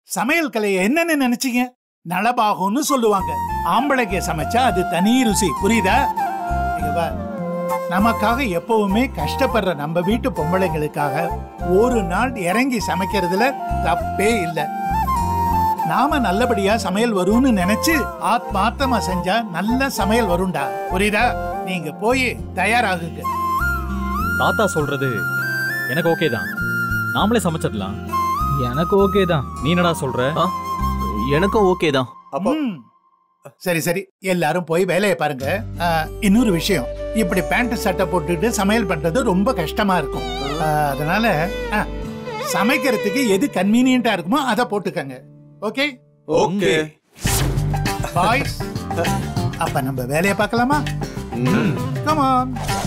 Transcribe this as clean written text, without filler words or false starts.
சமையல் கலையை என்னன்னு நினைச்சீங்க? நலபாகும்னு சொல்லுவாங்க. ஆம்பளைக்கு சமைச்சா அது தனி ருசி, புரியுதா? நமக்காக எப்பவுமே கஷ்டப்படுற நம்ம வீட்டு பொம்பளைங்களுக்காக ஒரு நாள் இறங்கி சமைக்கிறதுல தப்பே இல்லை. நாம நல்லபடியா சமையல் வரும்னு நினைச்சு ஆத்மார்த்தமா செஞ்சா நல்ல சமையல் வரும்டா, புரியுதா? நீங்க போய் தயாராகுங்க. தாத்தா சொல்றது எனக்கு ஓகே தான், நாமளே சமைச்சிடலாம். எனக்கு ஓகே தான். நீ என்னடா சொல்ற? எனக்கும் ஓகே தான். அப்போ சரி சரி, எல்லாரும் போய் வேலையை பாருங்க. இன்னொரு விஷயம், இப்படி பேண்ட் சட்டை போட்டுட்டு சமையல் பண்றது ரொம்ப கஷ்டமா இருக்கும். அதனால சமைக்கிறதுக்கு எது கன்வீனியன்ட்டா இருக்குமோ அதை போட்டுக்கங்க. ஓகே ஓகே பாய்ஸ், அப்ப நம்ம வேலையை பார்க்கலாமா? Come on.